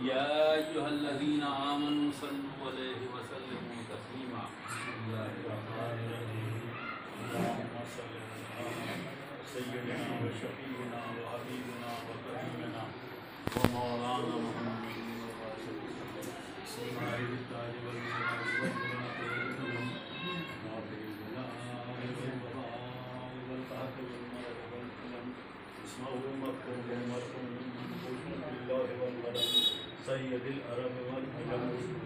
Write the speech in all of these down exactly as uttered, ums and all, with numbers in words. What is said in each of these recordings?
या अय्युहल्लज़ीना आमनू सल्लु अलैहि व सल्लिमू तस्लीमा। सय्यदना व शफीना व हबीबना व करीमना व मौलाना मुहम्मद सय्यदिल अरब वल अजम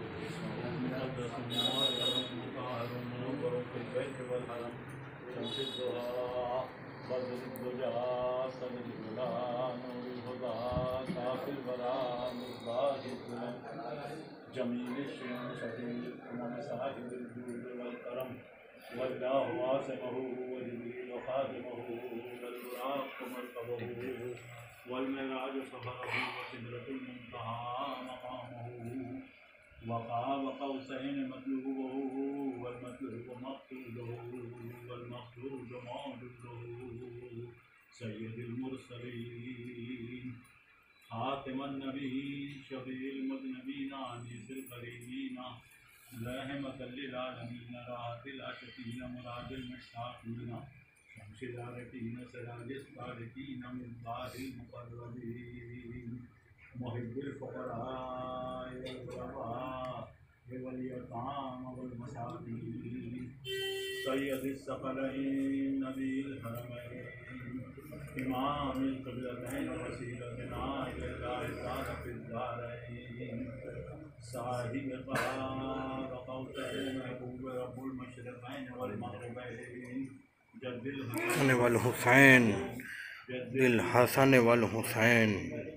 जमील शहीद उमम साहिबुल जूद वल करम वल्लाहु वासिअहु व जिब्रील खादिमहु वल बुराक मरकबहु वल मिराज सफरहु व सिदरतुल मुंतहा मकामहु वक़ाब क़ौसैन मतलूबहु वल मतलूब मक़सूदहु वल मक़सूद मौजूदहु सय्यदुल मुरसलीन खातिमुन नबीय्यीन शफीउल मुज़निबीन अनीसुल करीमीन रहमतल लिल आलमीन राहतिल आशिकीन मुरादिल मुश्ताक़ीन शमशिल आरिफ़ीन सिराजिस सालिकीन मिस्बाहिल मुक़र्रबीन मुहिब्बुल फ़ुक़राए वल ग़ुरबाए वल यतामा वल मसाकीन सय्यदिस सक़लैन नबील हरमैन इमामुल क़िबलतैन वसीलतना इलल्लाह ताला फ़िद दारैन साहिब-एर-रा क़ौसैन महबूब रब्बुल मशरिक़ैन वल मग़रिबैन जद्दिल हसन वल हुसैन दिल हसन वल हुसैन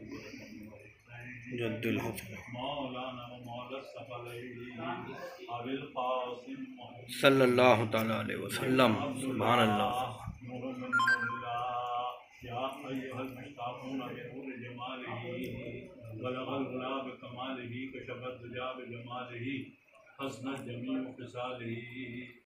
जद्दिल हसन मौलाना व मौला सक़लैन अबिल क़ासिम सल्लल्लाहु तआला अलैहि वसल्लम। सुभान अल्लाह। या अय्युहल मुश्ताक़ून बिनूर जमालिही बलगल गुला बिकमालिही कशफत दुजा बिजमालिही हसनत जमीउ ख़िसालिही